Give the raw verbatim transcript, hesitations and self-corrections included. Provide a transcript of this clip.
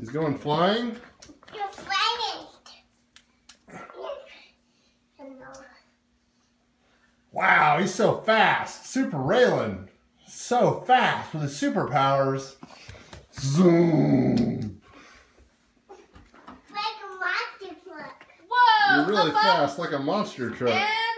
He's going flying? You're flying. Wow, he's so fast. SuperRaylan. So fast with his superpowers. Zoom. Like a monster truck. Whoa! You're really up, up. fast, like a monster truck. And